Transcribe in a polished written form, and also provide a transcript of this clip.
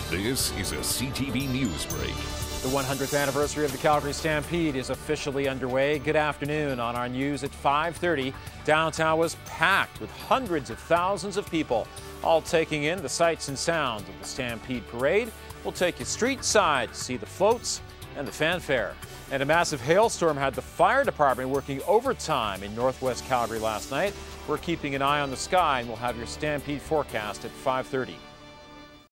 This is a CTV News Break. The 100th anniversary of the Calgary Stampede is officially underway. Good afternoon. On our news at 5:30, downtown was packed with hundreds of thousands of people, all taking in the sights and sounds of the Stampede Parade. We'll take you street side to see the floats and the fanfare. And a massive hailstorm had the fire department working overtime in northwest Calgary last night. We're keeping an eye on the sky, and we'll have your Stampede forecast at 5:30.